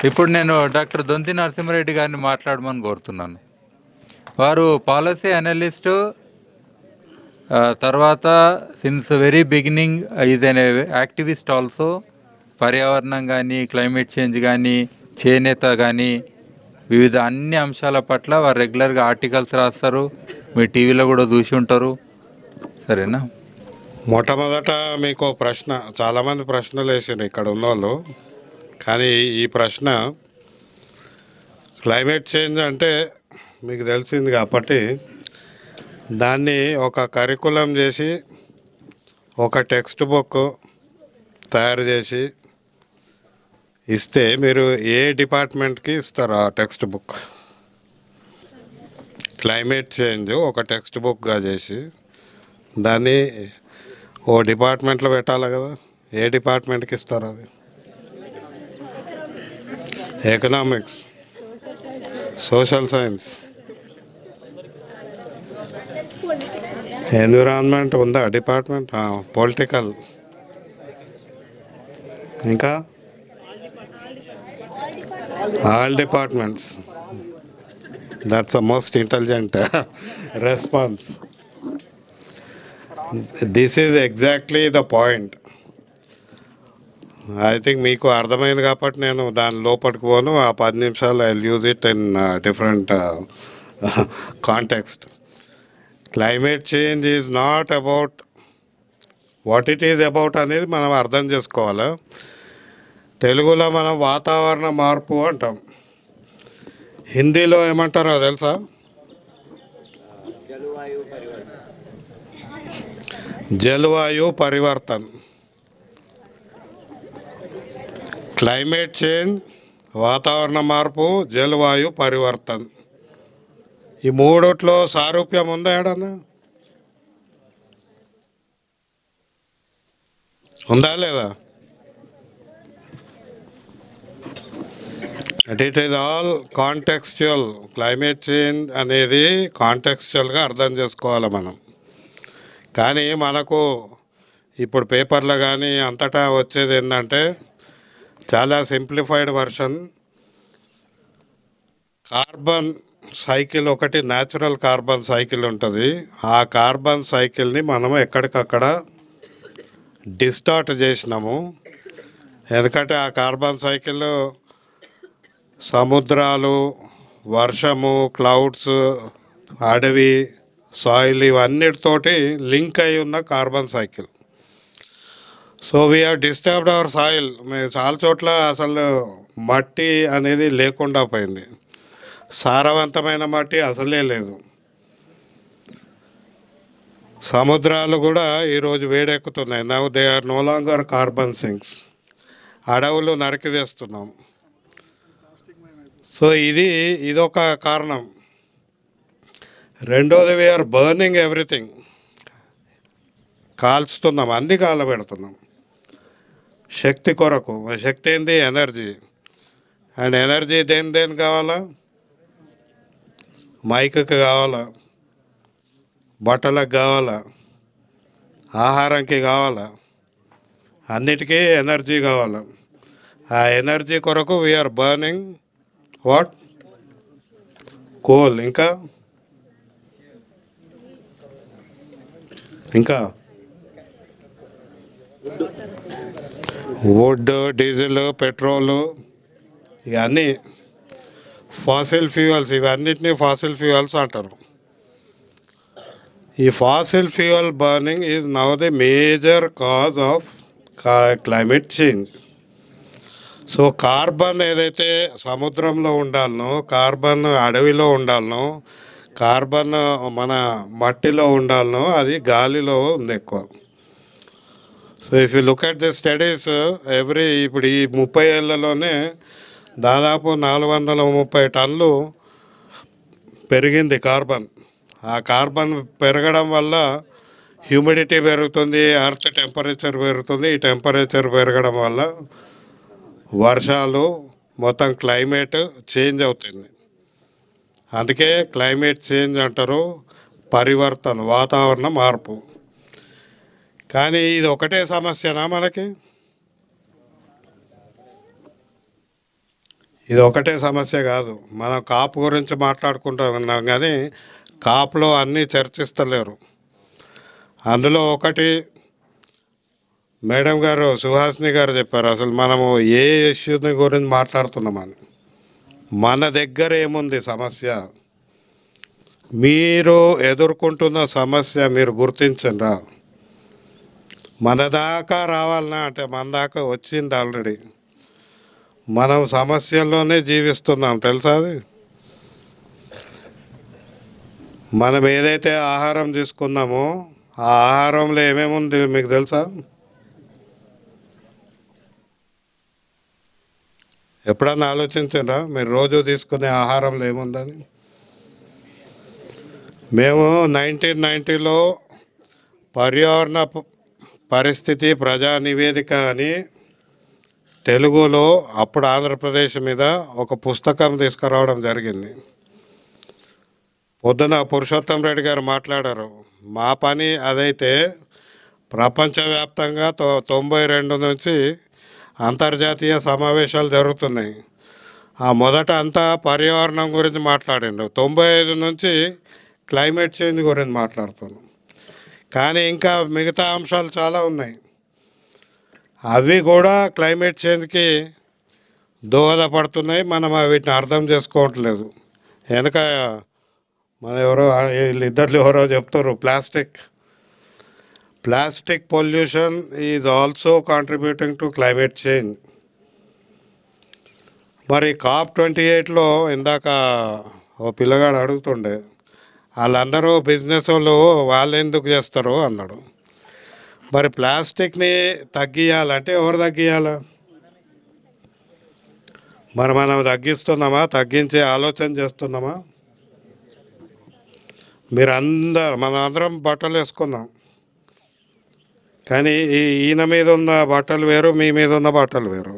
ఇప్పుడు నేను డాక్టర్ దొంతి నరసింహారెడ్డి గారిని మాట్లాడమని కోరుతున్నాను. వారు పాలసీ అనలిస్టు, తర్వాత since very beginning is an activist also. పర్యావరణం కానీ, క్లైమేట్ చేంజ్ కానీ, చేనేత కానీ, వివిధ అన్ని అంశాల పట్ల వారు రెగ్యులర్గా ఆర్టికల్స్ రాస్తారు. మీ టీవీలో కూడా చూసి ఉంటారు. సరేనా? మొట్టమొదట మీకు ప్రశ్న, చాలామంది ప్రశ్నలు వేసారు ఇక్కడ ఉన్నవాళ్ళు. కానీ ఈ ప్రశ్న క్లైమేట్ చేంజ్ అంటే మీకు తెలిసింది కాబట్టి దాన్ని ఒక కరికులం చేసి ఒక టెక్స్ట్ బుక్ తయారు చేసి ఇస్తే మీరు ఏ డిపార్ట్మెంట్కి ఇస్తారు ఆ టెక్స్ట్ బుక్? క్లైమేట్ చేంజ్ ఒక టెక్స్ట్ బుక్గా చేసి దాన్ని ఓ డిపార్ట్మెంట్లో పెట్టాలి కదా. ఏ డిపార్ట్మెంట్కి ఇస్తారు అది? ఎకనామిక్స్, సోషల్ సైన్స్, ఎన్విరాన్మెంట్ ఉందా డిపార్ట్మెంట్? పొలిటికల్, ఇంకా all departments. That's the most intelligent response. This is exactly the point. I think మీకు అర్థమైంది కాబట్టి నేను దాని లోపలికి పోను. ఆ 10 నిమిషాలు I use it in different context. Climate change is not about what it is about అనేది మనం అర్థం చేసుకోవాలి. తెలుగులో మనం వాతావరణ మార్పు అంటాం. హిందీలో ఏమంటారో తెలుసా? జలవాయు పరివర్తన్. క్లైమేట్ చేంజ్, వాతావరణ మార్పు, జలవాయు పరివర్తన్. ఈ మూడిట్లో సారూప్యం ఉందా ఏడన్నా? ఉందా లేదా? And it is all contextual. Climate change అనేది కాంటెక్స్చువల్గా అర్థం చేసుకోవాలి మనం. కానీ మనకు ఇప్పుడు పేపర్లో కానీ అంతటా వచ్చేది ఏంటంటే చాలా సింప్లిఫైడ్ వర్షన్. కార్బన్ సైకిల్ ఒకటి, న్యాచురల్ కార్బన్ సైకిల్ ఉంటుంది. ఆ కార్బన్ సైకిల్ని మనం ఎక్కడికక్కడ డిస్టార్ట్ చేసినాము. ఎందుకంటే ఆ కార్బన్ సైకిల్ సముద్రాలు, వర్షము, క్లౌడ్స్, అడవి, సాయిల్ ఇవన్నిటితోటి లింక్ అయి ఉన్న carbon cycle. So we have disturbed our soil. మేము చాలా చోట్ల అసలు మట్టి అనేది లేకుండా పోయింది. సారవంతమైన మట్టి అసలే లేదు. సముద్రాలు కూడా ఈరోజు వేడెక్కుతున్నాయి. Now they are no longer carbon sinks. అడవులు నరికివేస్తున్నాం. సో ఇదొక కారణం. రెండోది, వీఆర్ బర్నింగ్ ఎవ్రీథింగ్. కాల్చుతున్నాం, అన్ని కాలబెడుతున్నాం శక్తి కొరకు. శక్తి ఏంది? ఎనర్జీ. అండ్ ఎనర్జీ దేని కావాలా? మైక్కి కావాలా, బట్టలకు కావాలా, ఆహారంకి కావాలా, అన్నిటికీ ఎనర్జీ కావాలా. ఆ ఎనర్జీ కొరకు వీఆర్ బర్నింగ్ వాట్? కోల్. ఇంకా వుడ్, డీజిల్, పెట్రోలు, ఇవన్నీ ఫాసిల్ ఫ్యూయల్స్. ఇవన్నిటినీ ఫాసిల్ ఫ్యూయల్స్ అంటారు. ఈ fossil fuel burning is now the major cause of climate change. So carbon ఏదైతే సముద్రంలో ఉండాలనో, కార్బన్ అడవిలో ఉండాలనో, కార్బన్ మన మట్టిలో ఉండాలనో అది గాలిలో ఉంది ఎక్కువ. So if you look at the studies ఇప్పుడు ఈ 30 ఏళ్లలోనే దాదాపు 430 టన్నులు పెరిగింది కార్బన్. ఆ కార్బన్ పెరగడం వల్ల హ్యూమిడిటీ పెరుగుతుంది, ఎర్త్ టెంపరేచర్ పెరుగుతుంది. ఈ టెంపరేచర్ పెరగడం వల్ల వర్షాలు, మొత్తం క్లైమేట్ చేంజ్ అవుతుంది. అందుకే క్లైమేట్ చేంజ్ అంటారు, పరివర్తన, వాతావరణ మార్పు. కానీ ఇది ఒకటే సమస్యనా మనకి? ఇది ఒకటే సమస్య కాదు. మనం కాపు గురించి మాట్లాడుకుంటూ ఉన్నాం కానీ కాపులో అన్నీ చర్చిస్తలేరు. అందులో ఒకటి మేడం గారు సుహాసిని గారు చెప్పారు, అసలు మనము ఏ ఇష్యూని గురించి మాట్లాడుతున్నామని. మన దగ్గర ఏముంది సమస్య, మీరు ఎదుర్కొంటున్న సమస్య మీరు గుర్తించరా. మన దాకా రావాలన్నా అంటే మన దాకా వచ్చింది ఆల్రెడీ. మనం సమస్యల్లోనే జీవిస్తున్నాం తెలుసా. అది మనం ఏదైతే ఆహారం తీసుకున్నామో ఆ ఆహారంలో ఏమేముంది మీకు తెలుసా. ఎప్పుడన్నా ఆలోచించరా మీరు రోజు తీసుకునే ఆహారంలో ఏముందని. మేము 1990లో పర్యావరణ పరిస్థితి ప్రజా నివేదిక అని తెలుగులో అప్పుడు ఆంధ్రప్రదేశ్ మీద ఒక పుస్తకం తీసుకురావడం జరిగింది. పొద్దున పురుషోత్తం రెడ్డి గారు మాట్లాడారు. మా పని అదైతే ప్రపంచవ్యాప్తంగా 92 నుంచి అంతర్జాతీయ సమావేశాలు జరుగుతున్నాయి. ఆ మొదట అంతా పర్యావరణం గురించి మాట్లాడిండు. 95 నుంచి క్లైమేట్ చేంజ్ గురించి మాట్లాడుతున్నాం. కానీ ఇంకా మిగతా అంశాలు చాలా ఉన్నాయి. అవి కూడా క్లైమేట్ చేంజ్కి దోహదపడుతున్నాయి. మనం వీటిని అర్థం చేసుకోవట్లేదు. వెనక మన వీళ్ళిద్దరు ఎవరో చెప్తారు, plastic pollution is also contributing to climate change. మరి COP28లో ఇందాక ఓ పిల్లగాడు అడుగుతుండే, వాళ్ళందరూ బిజినెస్ వాళ్ళు ఎందుకు చేస్తారు అన్నాడు. మరి ప్లాస్టిక్ని తగ్గియాలంటే ఎవరు తగ్గియాల? మరి మనం తగ్గిస్తున్నామా? తగ్గించే ఆలోచన చేస్తున్నామా? మనం అందరం బట్టలు వేసుకున్నాం, కానీ ఈయన మీద ఉన్న బట్టలు వేరు, మీ మీద ఉన్న బట్టలు వేరు.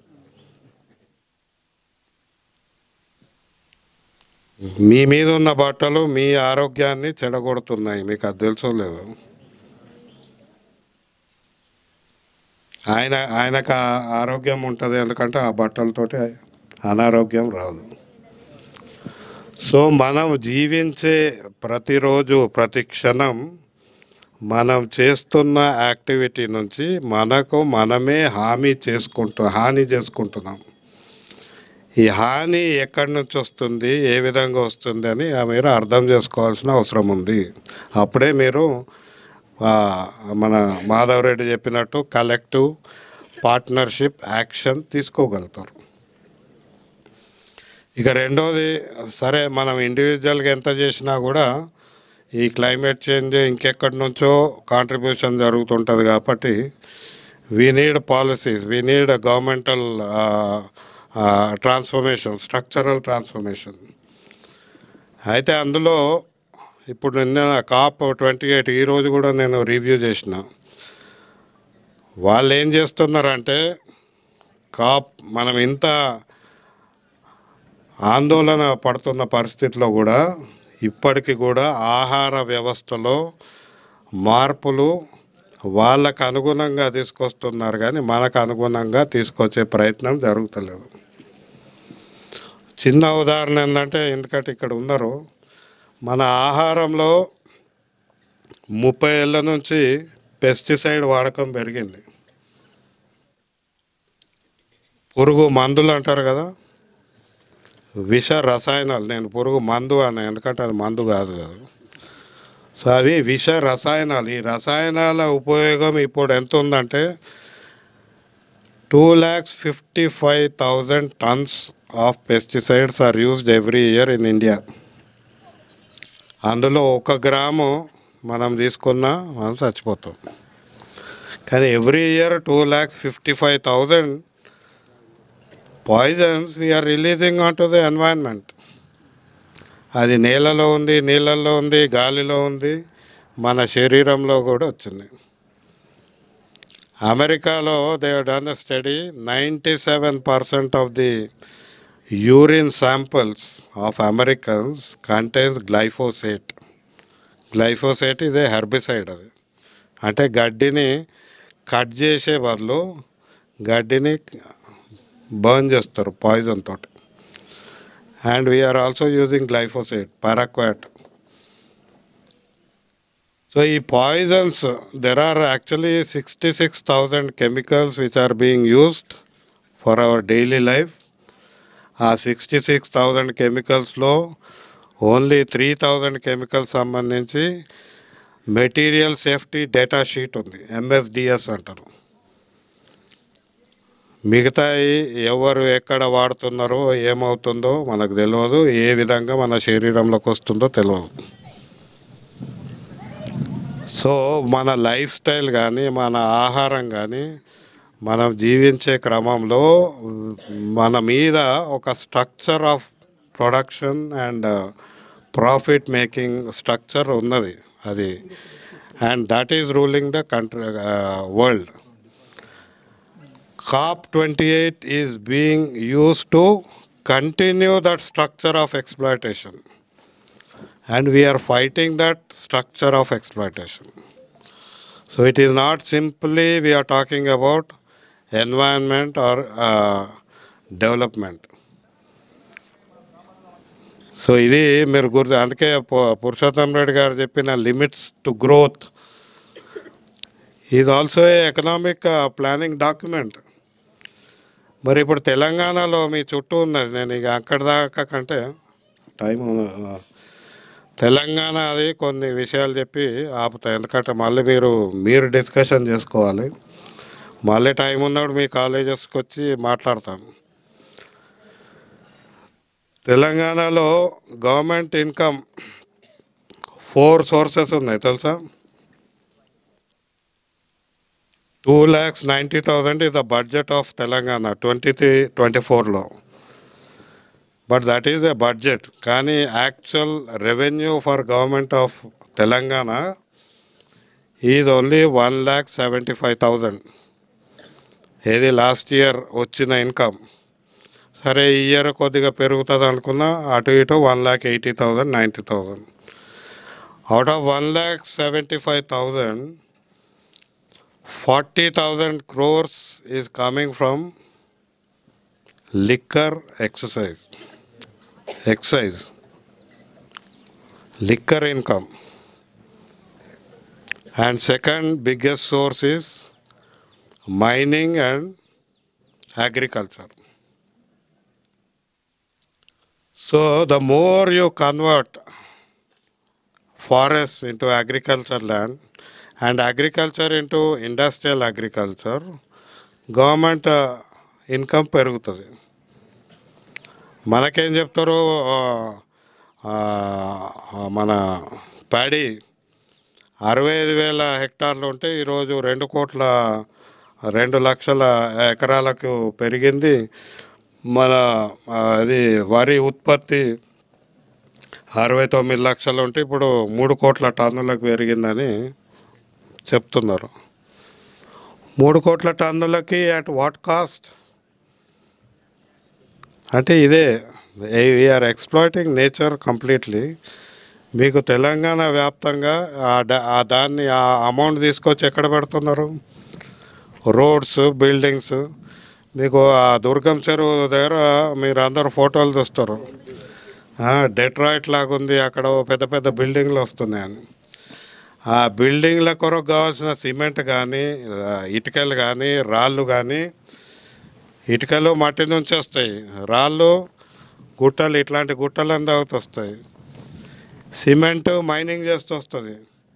మీ మీద ఉన్న బట్టలు మీ ఆరోగ్యాన్ని చెడగొడుతున్నాయి, మీకు అది తెలుసో లేదు. ఆయనకు ఆరోగ్యం ఉంటుంది, ఎందుకంటే ఆ బట్టలతోటి అనారోగ్యం రాదు. సో మనం జీవించే ప్రతిరోజు ప్రతి క్షణం మనం చేస్తున్న యాక్టివిటీ నుంచి మనకు మనమే హాని చేసుకుంటున్నాం. ఈ హాని ఎక్కడి నుంచి వస్తుంది, ఏ విధంగా వస్తుంది అని మీరు అర్థం చేసుకోవాల్సిన అవసరం ఉంది. అప్పుడే మీరు మన మాధవరెడ్డి చెప్పినట్టు కలెక్టివ్ పార్ట్నర్షిప్ యాక్షన్ తీసుకోగలుగుతారు. ఇక రెండోది, సరే మనం ఇండివిజువల్గా ఎంత చేసినా కూడా ఈ క్లైమేట్ చేంజ్ ఇంకెక్కడి నుంచో కాంట్రిబ్యూషన్ జరుగుతుంటుంది. కాబట్టి we need policies, we need governmental transformation, structural transformation. అయితే అందులో ఇప్పుడు నిన్న COP28 ఈరోజు కూడా నేను రివ్యూ చేసిన. వాళ్ళు ఏం చేస్తున్నారంటే మనం ఇంత ఆందోళన పడుతున్న పరిస్థితిలో కూడా ఇప్పటికీ కూడా ఆహార వ్యవస్థలో మార్పులు వాళ్ళకు అనుగుణంగా తీసుకొస్తున్నారు, కానీ మనకు అనుగుణంగా తీసుకొచ్చే ప్రయత్నం జరుగుతలేదు. చిన్న ఉదాహరణ ఏంటంటే, ఎందుకంటే ఇక్కడ ఉన్నారు, మన ఆహారంలో 30 ఏళ్ళ నుంచి పెస్టిసైడ్ వాడకం పెరిగింది. పురుగు మందులు అంటారు కదా, విష రసాయనాలు. నేను పురుగు మందు అన్నా, ఎందుకంటే అది మందు కాదు కదా. సో అవి విష రసాయనాలు. ఈ రసాయనాల ఉపయోగం ఇప్పుడు ఎంత ఉందంటే 2,55,000 tons of pesticides are used every year in India. అందులో 1 గ్రాము మనం తీసుకున్నా మనం చచ్చిపోతాం. కానీ every year 2,55,000 poisons we're releasing on to the environment. అది నేలలో ఉంది, నీళ్ళల్లో ఉంది, గాలిలో ఉంది, మన శరీరంలో కూడా వచ్చింది. అమెరికాలో they have done a study, 97% of the urine samples of Americans contains glyphosate. Glyphosate ఇదే హెర్బిసైడ్. అది అంటే గడ్డిని కట్ చేసే బదులు గడ్డిని బర్న్ చేస్తారు పాయిజన్ తోటి. and we are also using glyphosate, paraquat. So, poisons, there are actually 66,000 chemicals which are being used for our daily life. 66,000 chemicals only 3,000 chemicals సంబంధించి మెటీరియల్ సేఫ్టీ డేటా షీట్ ఉంది, MSDS అంటారు. మిగతాయి ఎవరు ఎక్కడ వాడుతున్నారో ఏమవుతుందో మనకు తెలియదు, ఏ విధంగా మన శరీరంలోకి వస్తుందో తెలియదు. సో మన లైఫ్ స్టైల్ కానీ మన ఆహారం కానీ మనం జీవించే క్రమంలో మన మీద ఒక structure of production and profit making structure ఉన్నది అది, and that is ruling the country world. COP28 is being used to continue that structure of exploitation, and we are fighting that structure of exploitation. So it is not simply we are talking about environment or development. So ఇది మీరు అందుకే పురుషోత్తం రెడ్డి గారు చెప్పిన limits to growth is also a economic planning document. మరి ఇప్పుడు తెలంగాణలో మీ చుట్టూ ఉన్నది, నేను ఇక అక్కడి దాకా కంటే టైం తెలంగాణ అది కొన్ని విషయాలు చెప్పి ఆపుతాయి, ఎందుకంటే మళ్ళీ మీరు డిస్కషన్ చేసుకోవాలి. మళ్ళీ టైం ఉన్నప్పుడు మీ కాలేజెస్కి వచ్చి మాట్లాడతాను. తెలంగాణలో గవర్నమెంట్ ఇన్కమ్ 4 సోర్సెస్ ఉన్నాయి తెలుసా. 2,90,000 is the budget of Telangana 23-24లో, but that is a budget. కానీ actual revenue for government of Telangana is only 1,75,000. ఏది లాస్ట్ ఇయర్ వచ్చిన ఇన్కమ్. సరే ఈ ఇయర్ కొద్దిగా పెరుగుతుంది అనుకున్నా, అటు ఇటు 1,80,000, 90,000. Out of 1,75,000, 40,000 crores is coming from liquor excise, liquor income. And second biggest source is mining and agriculture. So the more you convert forests into agriculture land and agriculture into industrial agriculture, government income పెరుగుతుంది. మనకేం చెప్తారు, మన paddy 65,000 హెక్టార్లు ఉంటే ఈరోజు 2 లక్షల ఎకరాలకు పెరిగింది. మన అది వరి ఉత్పత్తి 69 లక్షలు ఉంటే ఇప్పుడు 3 కోట్ల టన్నులకు పెరిగిందని చెప్తున్నారు. 3 కోట్ల టన్నులకి అట్ వాట్ కాస్ట్? అంటే ఇదే వీఆర్ ఎక్స్ప్లాయిటింగ్ నేచర్ కంప్లీట్లీ. మీకు తెలంగాణ వ్యాప్తంగా దాన్ని ఆ అమౌంట్ తీసుకొచ్చి ఎక్కడ పెడుతున్నారు? Roads, buildings. మీకు ఆ దుర్గం చెరువు దగ్గర మీరు అందరూ ఫోటోలు చూస్తారు, డెట్రాయిట్ లాగా ఉంది, అక్కడ పెద్ద పెద్ద బిల్డింగ్లు వస్తున్నాయని. ఆ బిల్డింగ్ల కొరకు కావాల్సిన సిమెంట్ కానీ, ఇటుకలు కానీ, రాళ్ళు కానీ, ఇటుకలు మట్టి నుంచి వస్తాయి, రాళ్ళు గుట్టలు, ఇట్లాంటి గుట్టలను తాగుతూ వస్తాయి. సిమెంటు మైనింగ్ చేస్తూ వస్తుంది.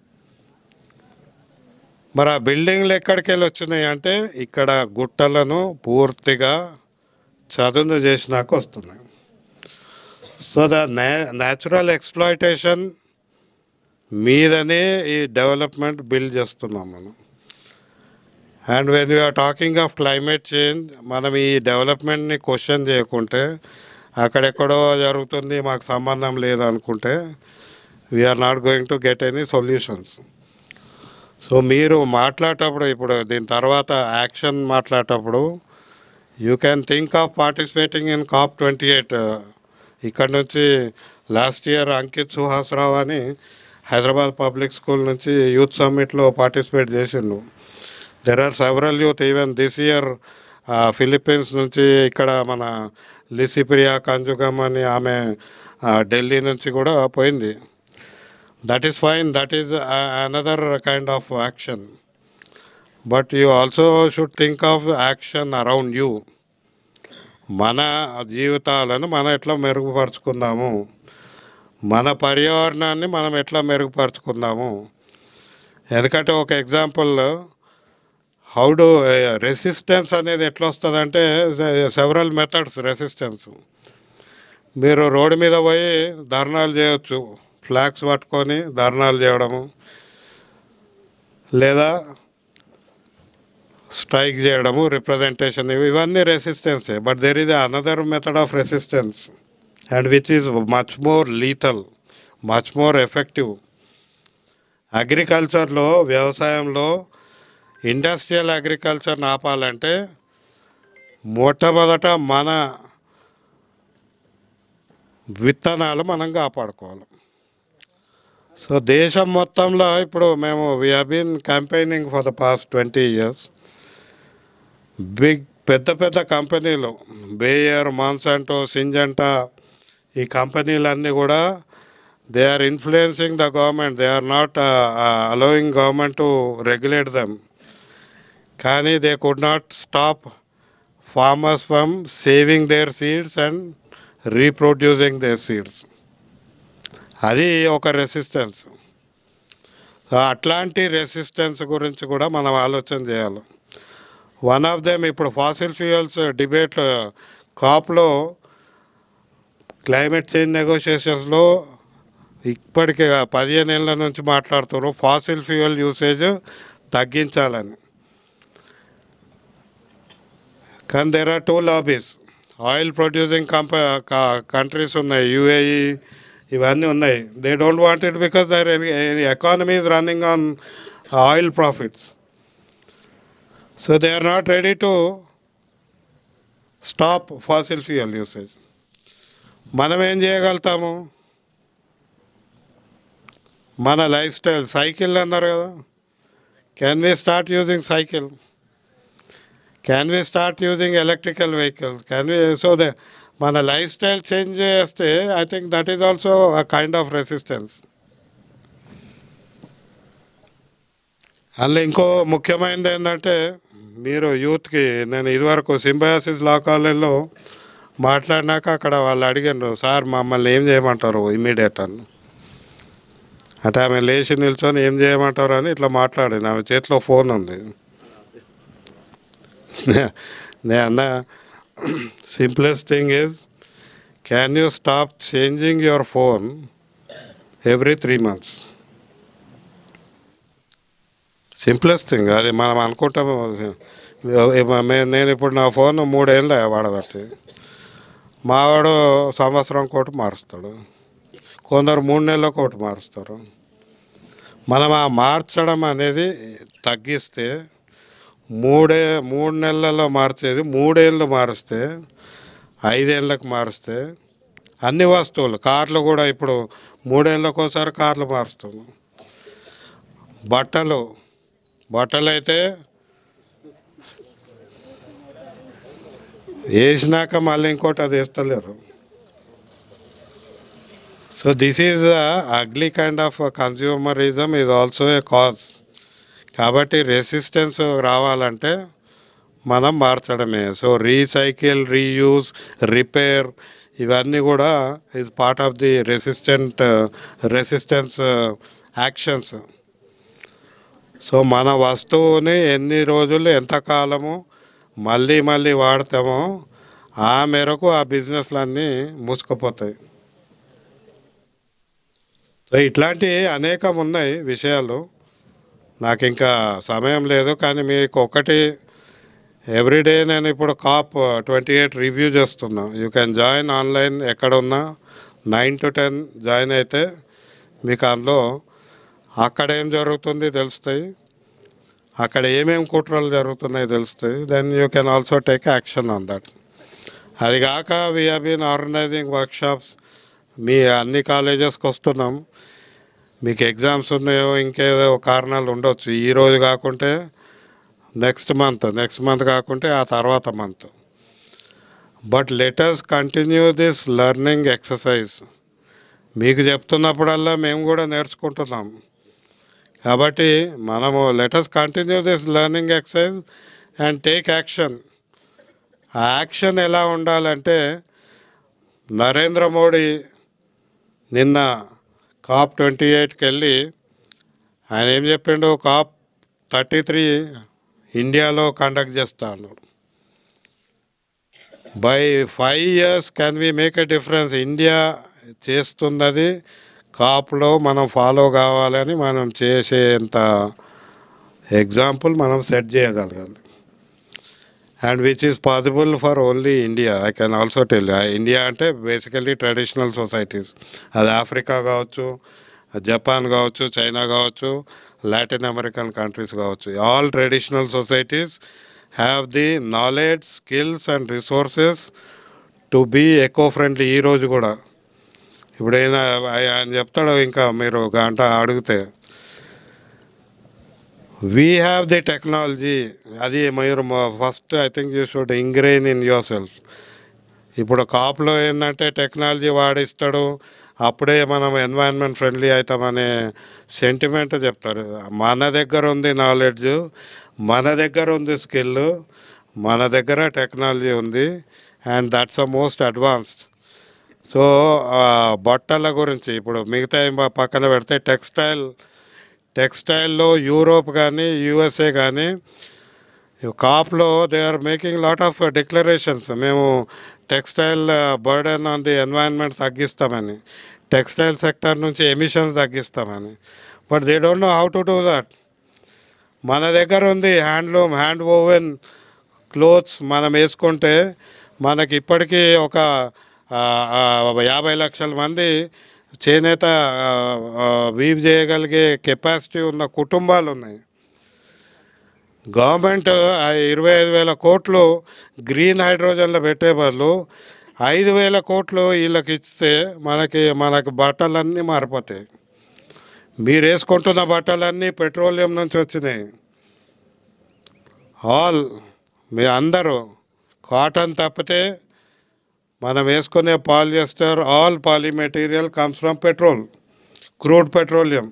మరి ఆ బిల్డింగ్లు ఎక్కడికి వెళ్ళి వచ్చినాయి అంటే ఇక్కడ గుట్టలను పూర్తిగా చదును చేసినాక వస్తున్నాయి. సో ద న్యాచురల్ ఎక్స్ప్లాయిటేషన్ మీదనే ఈ డెవలప్మెంట్ బిల్డ్ చేస్తున్నాం మనం. And when we are talking of climate change, మనం ఈ డెవలప్మెంట్ని క్వశ్చన్ చేయకుంటే, అక్కడెక్కడో జరుగుతుంది మాకు సంబంధం లేదు అనుకుంటే, we are not going to get any solutions. So మీరు మాట్లాడేటప్పుడు, ఇప్పుడు దీని తర్వాత యాక్షన్ మాట్లాడేటప్పుడు, you can think of participating in COP28. ఇక్కడ నుంచి లాస్ట్ ఇయర్ అంకిత్ సుహాస్రావు అని హైదరాబాద్ పబ్లిక్ స్కూల్ నుంచి యూత్ సమ్మిట్లో పార్టిసిపేట్ చేసిండు. There are several youth even this year Philippines నుంచి, ఇక్కడ మన లిసిప్రియా కంజుగమ్ అని ఆమె ఢిల్లీ నుంచి కూడా పోయింది. That is fine, that is another kind of action. But you also should think of action around you. మన జీవితాలను మనం ఎట్లా మెరుగుపరుచుకుందాము, మన పర్యావరణాన్ని మనం ఎట్లా మెరుగుపరుచుకుందాము. ఎందుకంటే ఒక ఎగ్జాంపుల్, హౌ డు రెసిస్టెన్స్ అనేది ఎట్లా వస్తుందంటే సెవరల్ మెథడ్స్ రెసిస్టెన్స్. మీరు రోడ్డు మీద పోయి ధర్నాలు చేయొచ్చు, ఫ్లాగ్స్ పట్టుకొని ధర్నాలు చేయడము, లేదా స్ట్రైక్ చేయడము, రిప్రజెంటేషన్, ఇవన్నీ రెసిస్టెన్సే. But there is another method of resistance and which is much more lethal, much more effective. అగ్రికల్చర్లో, వ్యవసాయంలో ఇండస్ట్రియల్ అగ్రికల్చర్ని ఆపాలంటే మొట్టమొదట మన విత్తనాలు మనం కాపాడుకోవాలి. సో దేశం మొత్తంలో ఇప్పుడు మేము we have been campaigning for the past 20 years. పెద్ద పెద్ద కంపెనీలు, బేయర్, మాన్సాంటో, సింజంటా, ఈ కంపెనీలన్నీ కూడా they are influencing the government. They are not allowing government to regulate them. కానీ they could not stop farmers from saving their seeds and reproducing their seeds. అది ఒక resistance. అట్లాంటి రెసిస్టెన్స్ గురించి కూడా మనం ఆలోచన చేయాలి. వన్ ఆఫ్ దెమ్ ఇప్పుడు ఫాసిల్ ఫ్యూయల్స్ డిబేట్ కాప్లో, క్లైమేట్ చేంజ్ నెగోషియేషన్స్లో ఇప్పటికే 15 ఏళ్ళ నుంచి మాట్లాడుతున్నారు ఫాసిల్ ఫ్యూయల్ యూసేజ్ తగ్గించాలని. కానీ there are 2 lobbies. Oil producing countries ఉన్నాయి, యుఏఈ, ఇవన్నీ ఉన్నాయి. They don't want it because their economy is running on oil profits. So they are not ready to stop fossil fuel usage. మనం ఏం చేయగలుగుతాము? మన life style, cycle అన్నారు కదా, can we start using cycle? Can we start using electrical vehicles? Can we? So they మన life style change చేస్తే I think that is also a kind of resistance. అందులో ఇంకో ముఖ్యమైనది ఏంటంటే, మీరు యూత్కి, నేను ఇదివరకు సింబయాసిస్ లా కాలేజ్లో మాట్లాడినాక అక్కడ వాళ్ళు అడిగారు, సార్ మమ్మల్ని ఏం చేయమంటారు ఇమ్మీడియట్ అని. అంటే ఆమె లేచి నిల్చొని ఏం చేయమంటారు అని ఇట్లా మాట్లాడింది. ఆమె చేతిలో ఫోన్ ఉంది. నేను అన్నా, simplest thing is, can you stop changing your phone every 3 months? Simplest thing అది. మనం అనుకుంటాము, నేను ఇప్పుడు నా ఫోన్ 3 ఏళ్ళు వాడబట్టి, మావాడు సంవత్సరం కోటి మారుస్తాడు, కొందరు 3 నెలలకు ఒకటి మారుస్తారు. మనం ఆ మార్చడం అనేది తగ్గిస్తే, 3 నెలల్లో మార్చేది 3 ఏళ్ళు మారుస్తే, 5 ఏళ్ళకు మారుస్తే, అన్ని వస్తువులు, కార్లు కూడా ఇప్పుడు 3 ఏళ్ళకు ఒకసారి కార్లు మారుస్తున్నాం. బట్టలు అయితే వేసినాక మళ్ళీ ఇంకోటి అది వేస్తలేరు. So this is ugly kind of consumerism is also a cause. కాబట్టి రెసిస్టెన్స్ రావాలంటే మనం మార్చడమే. సో రీసైకిల్, రీయూజ్, రిపేర్, ఇవన్నీ కూడా is part of the resistance actions. So మన వస్తువుని ఎన్ని రోజులు, ఎంతకాలము మళ్ళీ వాడతామో ఆ మేరకు ఆ బిజినెస్లన్నీ మూసుకుపోతాయి. సో ఇట్లాంటి అనేకం ఉన్నాయి విషయాలు. నాకు ఇంకా సమయం లేదు, కానీ మీకు ఒకటి, ఎవ్రీడే నేను ఇప్పుడు COP 28 రివ్యూ చేస్తున్నా. యూ క్యాన్ జాయిన్ ఆన్లైన్, ఎక్కడ ఉన్నా 9 to 10 జాయిన్ అయితే మీకు అందులో అక్కడ ఏం జరుగుతుంది తెలుస్తాయి, అక్కడ ఏమేమి కుట్రలు జరుగుతున్నాయి తెలుస్తాయి. Then you can also take action on that. అది కాక we have been organizing workshops. మీ అన్ని కాలేజెస్కి వస్తున్నాం. మీకు ఎగ్జామ్స్ ఉన్నాయో ఇంకేదో కారణాలు ఉండొచ్చు, ఈరోజు కాకుంటే నెక్స్ట్ మంత్ కాకుంటే ఆ తర్వాత month. But let us continue this learning exercise. మీకు చెప్తున్నప్పుడల్లా మేము కూడా నేర్చుకుంటున్నాం. కాబట్టి మనము let us continue this learning exercise and take action. ఆ యాక్షన్ ఎలా ఉండాలంటే, నరేంద్ర మోడీ నిన్న COP28కి వెళ్ళి ఆయన ఏం చెప్పిండు, COP33 ఇండియాలో కండక్ట్ చేస్తాను. By 5 years can we make a difference. India చేస్తున్నది కాప్లో మనం ఫాలో కావాలని మనం చేసేంత ఎగ్జాంపుల్ మనం సెట్ చేయగలగాలి. And which is possible for only India. I can also tell. India అంటే బేసికలీ ట్రెడిషనల్ సొసైటీస్. అది ఆఫ్రికా కావచ్చు, జపాన్ కావచ్చు, చైనా కావచ్చు, లాటిన్ అమెరికన్ కంట్రీస్ కావచ్చు. All traditional societies have the knowledge, skills and resources to be eco friendly. ఈరోజు కూడా ఇప్పుడు ఆయన చెప్తాడు, ఇంకా మీరు గంట అడిగితే వీ హ్యావ్ ది టెక్నాలజీ. అది మీరు first I think you should ingrain in yourself. ఇప్పుడు కాప్లో ఏంటంటే టెక్నాలజీ వాడిస్తాడు, అప్పుడే మనం ఎన్వైరన్మెంట్ ఫ్రెండ్లీ అవుతామనే సెంటిమెంట్ చెప్తారు. మన దగ్గర ఉంది నాలెడ్జ్, మన దగ్గర ఉంది స్కిల్, మన దగ్గర టెక్నాలజీ ఉంది, and that's a most advanced. So బట్టల గురించి ఇప్పుడు మిగతా పక్కన పెడితే టెక్స్టైల్లో యూరోప్ కానీ యూఎస్ఏ కానీ కాప్లో they are making lot of declarations. మేము textile burden on the environment తగ్గిస్తామని, టెక్స్టైల్ సెక్టర్ నుంచి ఎమిషన్స్ తగ్గిస్తామని. But they don't know how to do that. మన దగ్గర ఉంది హ్యాండ్లూమ్, హ్యాండ్ ఓవెన్ క్లోత్స్. మనం వేసుకుంటే మనకి ఇప్పటికీ ఒక 50 లక్షల మంది చేనేత వీవ్ చేయగలిగే కెపాసిటీ ఉన్న కుటుంబాలు ఉన్నాయి. గవర్నమెంట్ 25,000 కోట్లు గ్రీన్ హైడ్రోజన్లో పెట్టే బదులు 5,000 కోట్లు వీళ్ళకి ఇస్తే మనకి బట్టలన్నీ మారిపోతాయి. మీరు వేసుకుంటున్న బట్టలన్నీ పెట్రోలియం నుంచి వచ్చినాయి. మీ అందరూ కాటన్ తప్పితే మనం వేసుకునే polyester, all poly material comes from petrol, crude petroleum.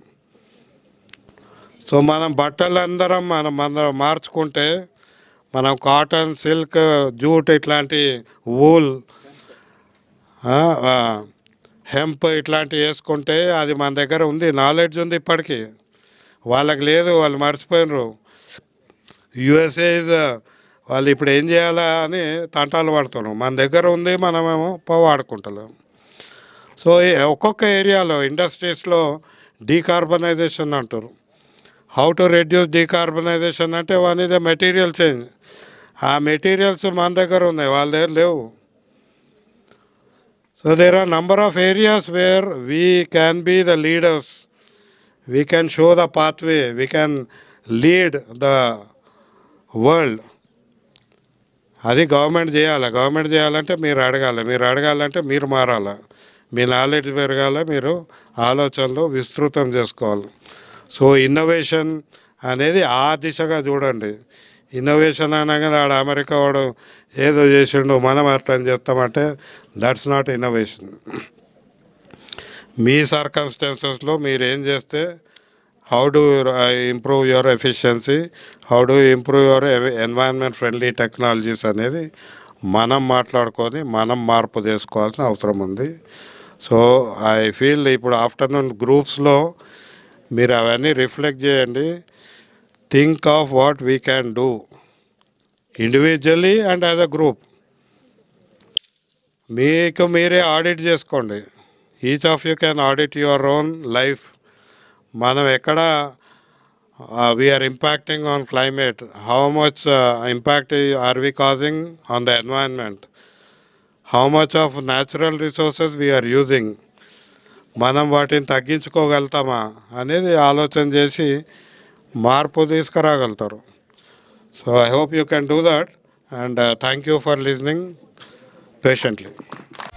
So మనం బట్టలందరం మనం మార్చుకుంటే, మనం కాటన్, సిల్క్, జూట్, ఇట్లాంటి వూల్, హెంప్ ఇట్లాంటివి వేసుకుంటే అది మన దగ్గర ఉంది, నాలెడ్జ్ ఉంది. ఇప్పటికీ వాళ్ళకి లేదు, వాళ్ళు మర్చిపోయినరు. యుఎస్ఏ వాళ్ళు ఇప్పుడు ఏం చేయాలా అని తంటాలు పడుతున్నాం. మన దగ్గర ఉంది, మనమేమో వాడుకుంటలేం. సో ఒక్కొక్క ఏరియాలో ఇండస్ట్రీస్లో డీకార్బనైజేషన్ అంటారు. హౌ టు రెడ్యూస్ డీకార్బనైజేషన్ అంటే one is the material change. ఆ మెటీరియల్స్ మన దగ్గర ఉన్నాయి, వాళ్ళ దగ్గర లేవు. So there are number of areas where we can be the leaders, we can show the pathway, we can lead the world. అది government చేయాలి. గవర్నమెంట్ చేయాలంటే మీరు అడగాలంటే మీరు మారాలి, మీ నాలెడ్జ్ పెరగాలి, మీరు ఆలోచనలు విస్తృతం చేసుకోవాలి. సో ఇన్నోవేషన్ అనేది ఆ దిశగా చూడండి. ఇన్నోవేషన్ అనగానే ఆడ అమెరికా వాడు ఏదో చేసిండు మనం అట్లా చేస్తామంటే దట్స్ నాట్ ఇన్నోవేషన్. మీ సర్కమ్స్టాన్సెస్లో మీరు ఏం చేస్తే, how do improve your efficiency, how do improve your environment friendly technologies అనేది మనం మాట్లాడుకొని మనం మార్పు చేసుకోవాల్సిన అవసరం ఉంది. సో ఐ ఫీల్ ఇప్పుడు ఆఫ్టర్నూన్ గ్రూప్స్లో మీరు అవన్నీ రిఫ్లెక్ట్ చేయండి. Think of what we can do individually and as a group. మీకు మీరే ఆడిట్ చేసుకోండి. Each of you can audit your own life. మనం ఎక్కడ we are impacting on climate, how much impact are we causing on the environment, how much of natural resources we are using, మనం వాటిని తగ్గించుకోగలుగుతామా అనేది ఆలోచన చేసి మార్పు తీసుకురాగలుగుతారు. So I hope you can do that, and thank you for listening patiently.